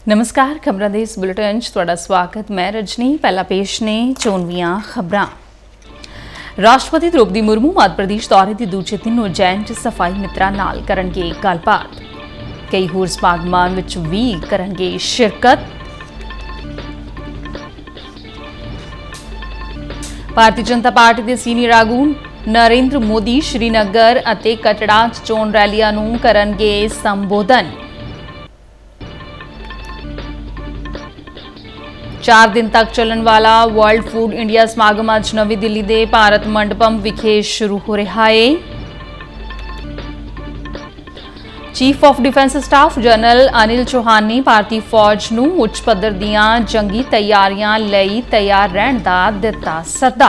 नमस्कार, खबरां दे इस बुलेटिन च तुहाडा स्वागत। मैं रजनी। पहला पेश ने चोनवियां खबरां। राष्ट्रपति द्रौपदी मुर्मू मध्य प्रदेश दौरे के दूजे दिन उज्जैन च सफाई मित्रा नाल करनगे गलबात। कई होर समागमां विच भी करनगे शिरकत। भारतीय जनता पार्टी के सीनियर आगू नरेंद्र मोदी श्रीनगर अते कटड़ा च चोण रैलियां नूं करनगे संबोधन। 4 दिन तक चलन वाला वर्ल्ड फूड इंडिया समागम अज नवी दिल्ली के भारत मंडपम विखे शुरू हो रहा है। Chief of defence staff general Anil Chauhan ने भारतीय फौज नूं उच्च पद्धर दीआं जंगी तैयारियां लई तैयार रहण दा दिता सद्दा।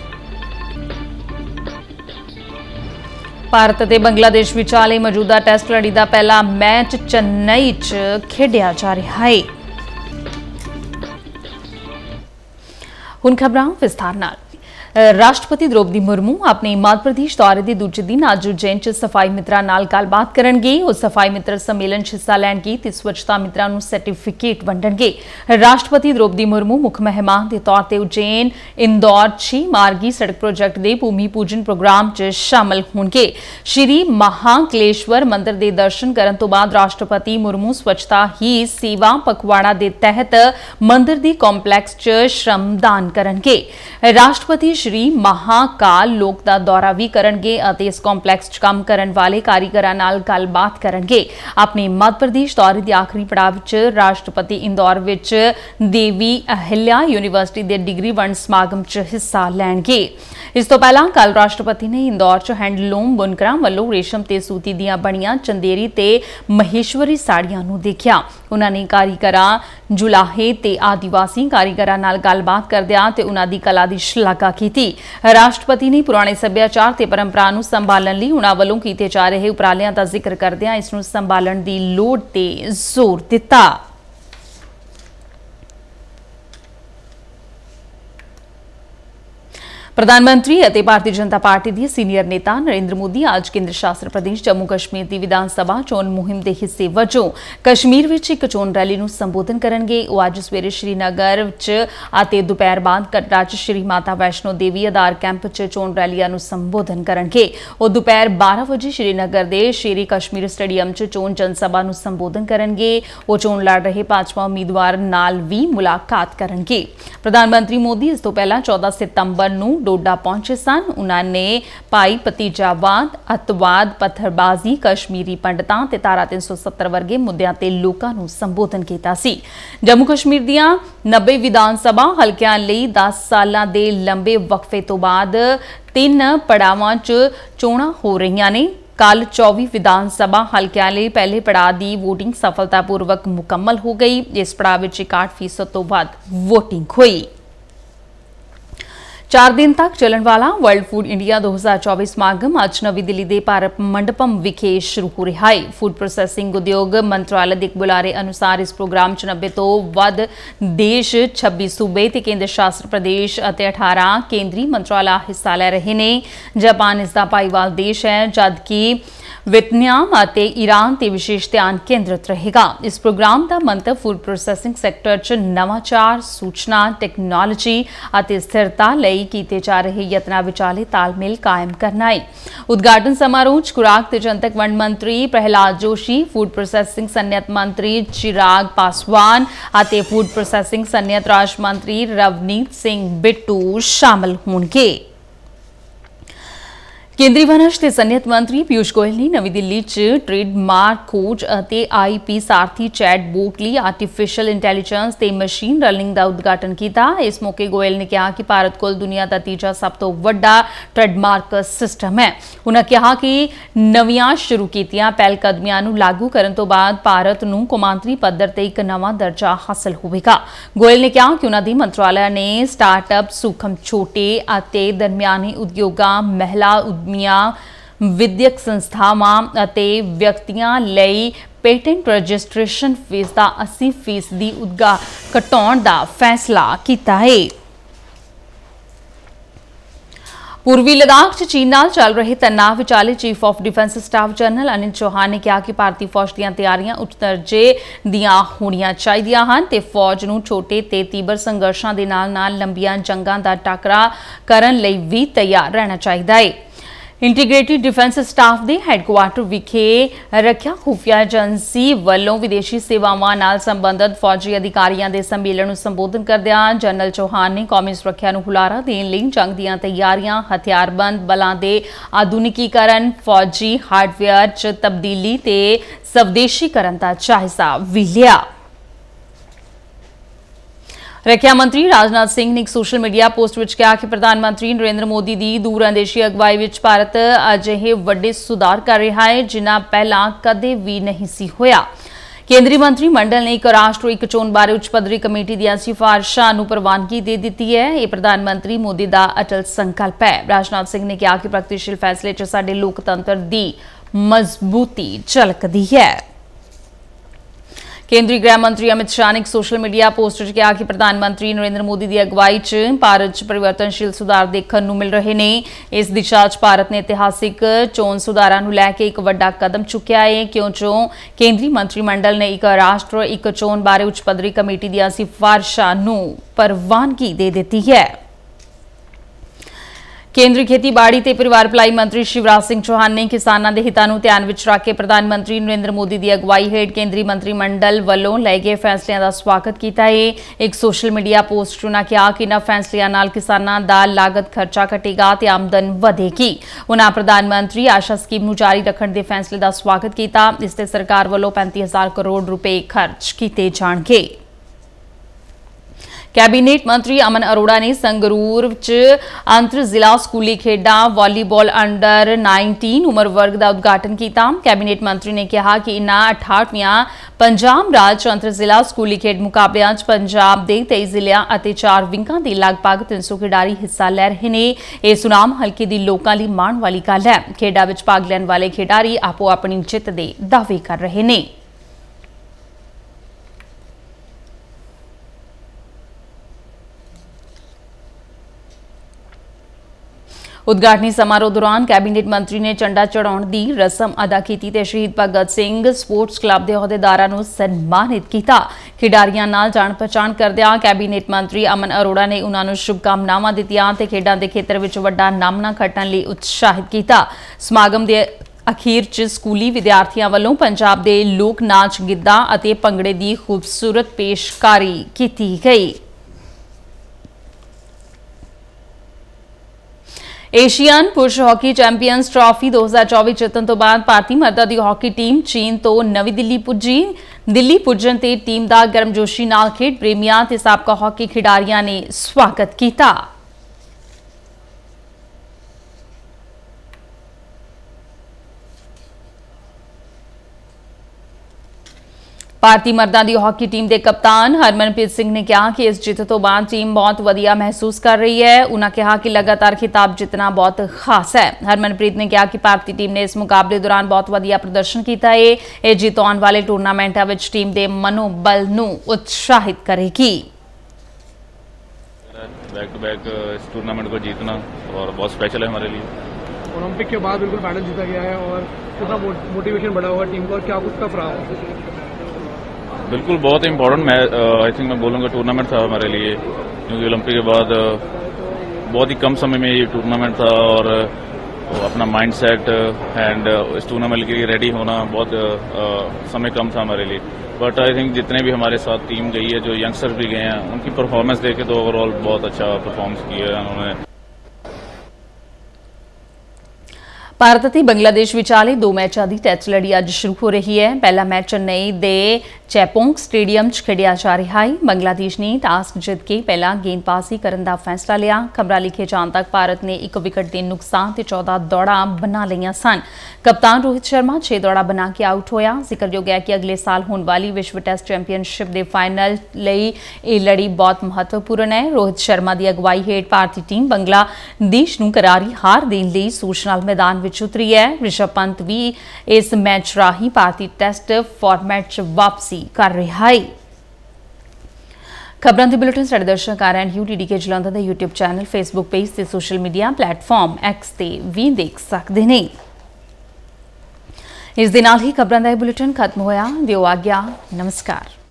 भारत ते बांग्लादेश विचाले मौजूदा टेस्ट लड़ी का पहला मैच चेन्नई च खेडिया जा रहा है। हुण खबरां विस्तार नाल। राष्ट्रपति द्रौपदी मुर्मू अपने मध्य प्रदेश दौरे के दूजे दिन अज उज्जैन च सफाई मित्रा नाल गलबात करनगे। वो सफाई मित्र सम्मेलन च हिस्सा लैणगे ते स्वच्छता मित्रा नूं सर्टिफिकेट वंडणगे। राष्ट्रपति द्रौपदी मुर्मू मुख मेहमान के तौर पर उज्जैन इंदौर 6 मार्गी सड़क प्रोजैक्ट के भूमि पूजन प्रोग्राम च शामिल होणगे। श्री महाकलेश्वर मंदिर के दर्शन करन तो बाद राष्ट्रपति मुर्मू स्वच्छता ही सेवा पखवाड़ा के तहत मंदिर के कॉम्पलैक्स च श्रमदान करनगे। राष्ट्रपति श्री महाकाल लोक का दौरा भी करनगे अते इस कॉम्पलैक्स च काम करन वाले कारीगरां नाल गलबात करनगे। अपने मध्य प्रदेश दौरे के आखिरी पड़ाव च राष्ट्रपति इंदौर विच देवी अहिल्या यूनिवर्सिटी के डिग्री वंड समागम च हिस्सा लैणगे। इस तो पहला कल राष्ट्रपति ने इंदौर च हैंडलूम बुनकरां वल्लों रेशम ते सूती दीआं बणीआं चंदेरी ते महेश्वरी साड़ियां नूं देखिया। उन्होंने कारीगरां जुलाहे ते आदिवासी कारीगरां नाल गलबात करदिआं ते उन्हां दी कला दी शलाघा कीती। राष्ट्रपति ने पुराने सभ्याचार ते परंपरा नूं संभालण लई उन्हां वल्लों कीते जा रहे उपरालिआं दा जिक्र करदिआं इस नूं संभालण दी लोड़ ते जोर दिता। प्रधानमंत्री ਅਤੇ भारतीय जनता पार्टी के सीनियर नेता नरेंद्र मोदी आज केंद्र शासित प्रदेश जम्मू कश्मीर की विधानसभा चोण मुहिम के हिस्से वजों कश्मीर विच एक चोण रैली नूं संबोधन करनगे। वो अज सवेरे श्रीनगर च दोपहर बाद कटड़ा च श्री माता वैष्णो देवी आधार कैंप च चोण रैलियां नूं संबोधन करनगे। वो दोपहर 12 बजे श्रीनगर के शेरी कश्मीर स्टेडियम च चोण जनसभा नूं संबोधन करनगे। वो चोण लड़ रहे भाजपा उम्मीदवार नाल भी मुलाकात करनगे। प्रधानमंत्री मोदी इस तो पहला 14 सितंबर नूं डोडा पहुंचे सन। उन्होंने भाई भतीजावाद, अतवाद, पत्थरबाजी, कश्मीरी पंडितां ते धारा 370 वर्गे मुद्दों ते लोकां नूं संबोधन कीता सी। जम्मू कश्मीर दीआं 90 विधान सभा हलकिआं लई 10 सालां दे लंबे वक्फे तो बाद 3 पड़ावां च चोणां हो रहीआं ने। कल 24 विधान सभा हलकिआं लई पहले पड़ाव की वोटिंग सफलतापूर्वक मुकम्मल हो गई। इस पड़ाव में 61% तो वध वोटिंग हुई। 4 दिन तक चलन वाला वर्ल्ड फूड इंडिया 2024 समागम आज नवी दिल्ली के भारत मंडपम विखे शुरू हो रहा है। फूड प्रोसैसिंग उद्योग मंत्रालय के बुलारे अनुसार इस प्रोग्राम च 90 तो वध देश, 26 सूबे ते केंद्र शासित प्रदेश अते 18 केंद्रीय मंत्रालय हिस्सा ले रहे हैं। जापान इसका भाईवाल देश है, जबकि वियतनाम अते ईरान ते विशेष ध्यान केंद्रित रहेगा। इस प्रोग्राम का मंतव फूड प्रोसैसिंग सैक्टर च नवाचार, सूचना टैक्नोलॉजी अते स्थिरता लई कीते जा रहे यत्नां विचाले तालमेल कायम करना है। उद्घाटन समारोह च खुराक ते जनतक वंड मंत्री प्रहलाद जोशी, फूड प्रोसैसिंग सनयत मंत्री चिराग पासवान अते फूड प्रोसैसिंग सनयत राज मंत्री रवनीत सिंह बिट्टू शामिल होंगे। केंद्रीय वनज ते सनयत मंत्री पीयूष गोयल ने नवी दिल्ली च ट्रेडमार्क खोज अते IP सारथी चैट बोट लई आर्टिफिशियल इंटैलीजेंस ते मशीन लर्निंग का उद्घाटन किया। इस मौके गोयल ने कहा कि भारत कोल दुनिया का तीजा सब तो वड्डा ट्रेडमार्क सिस्टम है। उन्होंने कहा कि नवीआं शुरू कीतियां पहलकदमियां नूं लागू करन तो बाद भारत नूं कौमांतरी पद्धर ते एक नवां दर्जा हासिल होवेगा। गोयल ने कहा कि उन्होंने मंत्रालय ने स्टार्टअप, सूक्ष्म छोटे अते दरमियाने उद्योगां, महिला विद्यक संस्थावां अते व्यक्तियां लई पेटेंट रजिस्ट्रेशन फीस का 80% घटाउण का फैसला किया है। पूर्वी लद्दाख च चीन नाल चल रहे तनाव विचाले chief of defence staff general Anil Chauhan ने कहा कि भारतीय फौज दीयां तैयारियां उच्च दर्जे दीयां होणीआं चाहीदियां हन ते फौज नूं छोटे ते तीबर संघर्षां दे नाल लंबीआं जंगां दा टाकरा करन लई भी तैयार रहना चाहीदा है। इंटीग्रेटेड डिफेंस स्टाफ के हैडकुआटर विखे रखिया खुफिया एजेंसी वालों विदेशी सेवावां नाल संबंधित फौजी अधिकारियों के सम्मेलन को संबोधन करदिआं जनरल चौहान ने कौमी सुरक्षा नूं हुलारा देण लई जंग दीआं तैयारियां, हथियारबंद बलां दे आधुनिकीकरण, फौजी हार्डवेयर च तब्दीली ते स्वदेशीकरण दा जायजा भी लिया। रक्षा मंत्री राजनाथ सिंह ने एक सोशल मीडिया पोस्ट विच कहा कि प्रधानमंत्री नरेंद्र मोदी की दूरअंदेशी अगवाई विच भारत अजिहे वड्डे सुधार कर रहा है जिन्हां पहलां कदे भी नहीं सी होया। केंद्रीय मंत्री मंडल ने एक राष्ट्र एक चोण बारे उच्च पद्धरी कमेटी दी सिफारिशां नूं प्रवानगी दे दी है। यह प्रधानमंत्री मोदी का अटल संकल्प है। राजनाथ सिंह ने कहा कि प्रगतिशील फैसले च साडे लोकतंत्र की मजबूती झलकदी है। केंद्रीय गृह मंत्री अमित शाह ने एक सोशल मीडिया पोस्ट में कहा कि प्रधानमंत्री नरेंद्र मोदी की अगवाई च भारत च परिवर्तनशील सुधार देखने को मिल रहे हैं। इस दिशा च भारत ने इतिहासिक चोण सुधारां नूं लैके एक वड्डा कदम चुक्या है क्योंकि केंद्रीय मंत्रिमंडल ने एक राष्ट्र एक चोण बारे उच्च पद्धरी कमेटी दी सिफारिशां नूं प्रवानगी दे दी है। केंद्रीय खेतीबाड़ी ते परिवार भलाई मंत्री शिवराज सिंह चौहान ने किसानों के हितों को ध्यान में रख के प्रधानमंत्री नरेंद्र मोदी की अगवाई हेठ केंद्रीय मंत्रिमंडल वालों लए गए फैसलों का स्वागत किया है। एक सोशल मीडिया पोस्ट उन्होंने कहा कि इन्हां फैसलों नाल किसानों का लागत खर्चा घटेगा ते आमदन वधेगी। उन्होंने प्रधानमंत्री आशा स्कीम नूं जारी रखने के फैसले का स्वागत किया। इससे सरकार वालों 35,000 करोड़ रुपए खर्च किए जाएंगे। कैबिनेट मंत्री अमन अरोड़ा ने संगरूर च अंतर जिला स्कूली खेडा वॉलीबॉल अंडर 19 उम्र वर्ग का उद्घाटन किया। कैबिनेट मंत्री ने कहा कि इन्हां 68वां पंजाब राज अंतर जिला स्कूली खेड मुकाबलिਆਂ च पंजाब के 23 जिलों और 4 विंगां के लगभग 300 खिडारी हिस्सा ले रहे हैं। यह सुनाम हल्के के लोगों लिए माण वाली गल है। खेडा विच भाग लैण वाले खिडारी आपो अपनी जित के दावे कर रहे हैं। उद्घाटनी समारोह दौरान कैबिनेट मंत्री ने झंडा चढ़ाने की रस्म अदा की ते शहीद भगत सिंह स्पोर्ट्स क्लब के अहुदेदारां नूं सन्मानित किया। खिडारियां नाल जाण पहचान करदिआं कैबिनेट मंत्री अमन अरोड़ा ने उन्हां नूं शुभकामनावां दित्तिआं ते खेडां दे खेतर विच वड्डा नामना खट्टण लई उत्साहित किया। समागम दे अखीर च स्कूली विद्यार्थियों वालों पंजाब के लोक नाच गिद्धा और भंगड़े की खूबसूरत पेशकारी की गई। एशियन पुरुष हॉकी चैंपियंस ट्रॉफी 2024 जितन तो बाद भारतीय मर्दां दी हॉकी टीम चीन तो नवी दिल्ली पुजी। दिल्ली पुजन ते टीम का गर्मजोशी नाल खेड प्रेमियां ते साबका हॉकी खिडारियां ने स्वागत किया। भारतीय मर्दां दी हॉकी टीम के कप्तान हरमनप्रीत सिंह ने कहा कि इस जित तो बाद टीम बहुत वधिया महसूस कर रही है। उन्होंने कहा कि लगातार खिताब जितना बहुत खास है। हरमनप्रीत ने कहा कि भारतीय टीम ने इस मुकाबले दौरान बहुत वधिया प्रदर्शन किया है। यह जित आने वाले टूरनामेंटों में टीम के मनोबल नूं उत्साहित करेगी। बैक टू बैक इस टूर्नामेंट को जीतना और बहुत स्पेशल है हमारे लिए। ओलंपिक के बाद बिल्कुल फाइनल जीता गया है और कितना मोटिवेशन बढ़ा हुआ टीम को और क्या कुछ का रहा? बिल्कुल बहुत इंपॉर्टेंट आई थिंक मैं बोलूँगा टूर्नामेंट था हमारे लिए क्योंकि ओलंपिक के बाद बहुत ही कम समय में ये टूर्नामेंट था और अपना माइंड सेट एंड इस टूर्नामेंट के लिए रेडी होना बहुत समय कम था हमारे लिए। बट आई थिंक जितने भी हमारे साथ टीम गई है जो यंगस्टर्स भी गए हैं उनकी परफॉर्मेंस देखे तो ओवरऑल बहुत अच्छा परफॉर्मेंस किया है उन्होंने। भारत और बांग्लादेश विचाले 2 मैचों की टेस्ट लड़ी अज शुरू हो रही है। पहला मैच चेन्नई के चैपोंग स्टेडियम च खेडिया जा रहा है। बांग्लादेश ने टास जीत के पहला गेंदबाजी करने का फैसला लिया। खबरां लिखे जाने तक भारत ने 1 विकेट के नुकसान से 14 दौड़ा बना लिया सन। कप्तान रोहित शर्मा 6 दौड़ा बना के आउट होया। जिक्रयोग है कि अगले साल होने वाली विश्व टेस्ट चैंपीयनशिप के फाइनल लई यह लड़ी बहुत महत्वपूर्ण है। रोहित शर्मा की अगवाई हेठ भारतीय टीम बांग्लादेश नूं करारी हार देने लई सूच नाल मैदान विच उतरी है। ऋषभ पंत भी इस मैच राही भारतीय टेस्ट फॉर्मेट च वापसी कर रहा है। ਖਬਰਾਂ ਦੇ ਬੁਲੇਟਿਨ ਸਾਡੇ ਦਰਸ਼ਕ RNU DDK ਜਲੰਧਰ ਦੇ YouTube ਚੈਨਲ, Facebook ਪੇਜ ਤੇ ਸੋਸ਼ਲ ਮੀਡੀਆ ਪਲੇਟਫਾਰਮ X ਤੇ ਵੀ ਦੇਖ ਸਕਦੇ ਨੇ। ਇਸ ਦੇ ਨਾਲ ਹੀ ਖਬਰਾਂ ਦਾ ਇਹ ਬੁਲੇਟਿਨ ਖਤਮ ਹੋਇਆ। ਦਿਓ ਆਗਿਆ। ਨਮਸਕਾਰ।